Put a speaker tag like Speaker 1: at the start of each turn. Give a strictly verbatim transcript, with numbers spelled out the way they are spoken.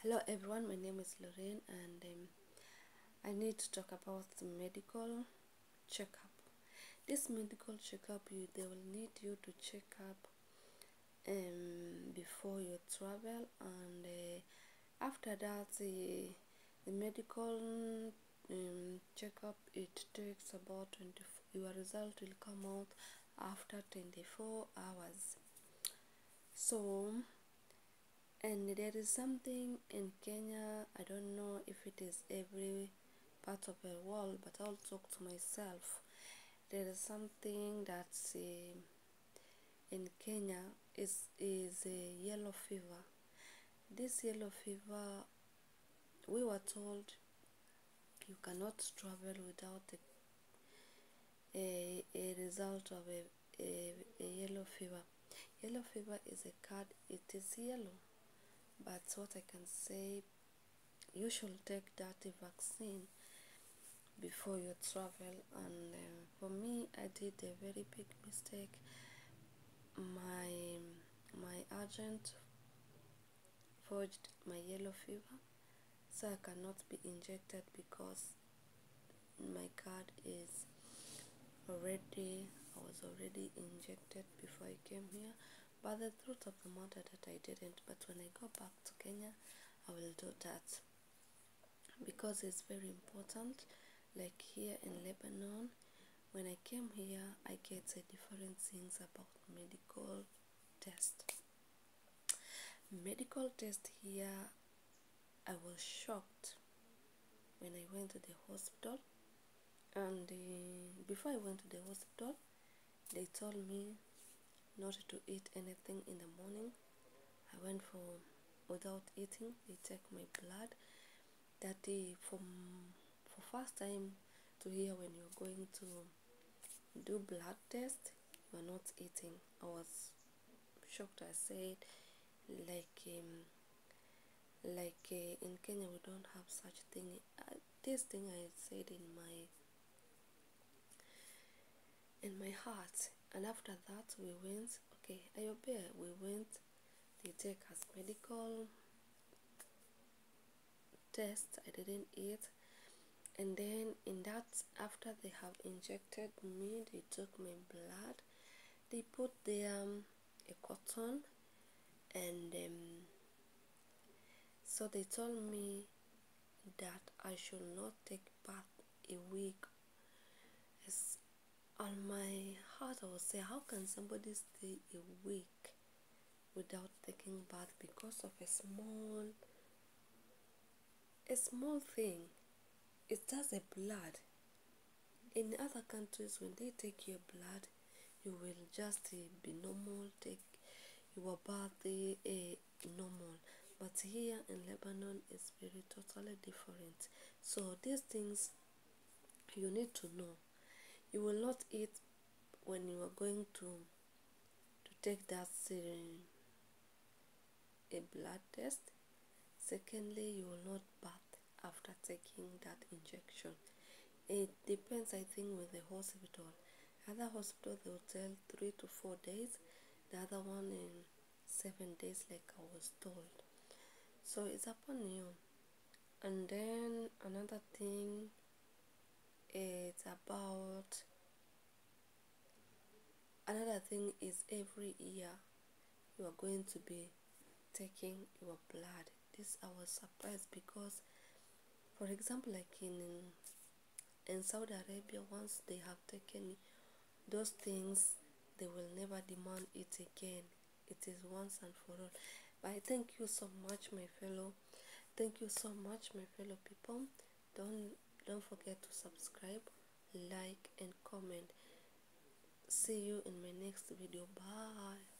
Speaker 1: Hello everyone, my name is Lorraine and um, I need to talk about the medical checkup. This medical checkup, you, they will need you to check up um, before you travel, and uh, after that the, the medical um, checkup, it takes about twenty. Your result will come out after twenty-four hours. So, and there is something in Kenya, I don't know if it is every part of the world, but I'll talk to myself. There is something that's uh, in Kenya is is a yellow fever. This yellow fever, we were told you cannot travel without a, a, a result of a, a, a yellow fever. Yellow fever is a card, it is yellow, but what I can say, you should take that vaccine before you travel. And uh, for me, I did a very big mistake. My my agent forged my yellow fever, so I cannot be injected because my card is already, I was already injected before I came here. But the truth of the matter that I didn't. But when I go back to Kenya, I will do that because it's very important. Like here in Lebanon, when I came here, I get uh, different things about medical test. Medical test here, I was shocked when I went to the hospital. And uh, before I went to the hospital, they told me not to eat anything in the morning. I went for without eating. They take my blood. That day, from for first time to hear when you're going to do blood test, you are not eating. I was shocked. I said, like um, like uh, in Kenya we don't have such thing. Uh, this thing I said in my in my heart. And after that we went, okay, I obey. We went, they take us medical test. I didn't eat. And then in that, after they have injected me, they took my blood, they put the um, a cotton, and um, so they told me that I should not take bath a week. As on my heart, I was saying, how can somebody stay a week without taking bath because of a small, a small thing? It's just a blood. In other countries, when they take your blood, you will just uh, be normal, take your bath uh, uh, normal. But here in Lebanon, it's very totally different. So these things you need to know. You will not eat when you are going to to take that uh, a blood test. Secondly, you will not bath after taking that injection. It depends, I think, with the hospital. Other hospital they will tell three to four days, the other one in seven days, like I was told. So it's upon you. And then another thing, it's about another thing is every year you are going to be taking your blood. This I was surprised because, for example, like in in Saudi Arabia, once they have taken those things, they will never demand it again. It is once and for all. But I thank you so much, my fellow. Thank you so much, my fellow people. Don't don't forget to subscribe, like, and comment. See you in my next video. Bye.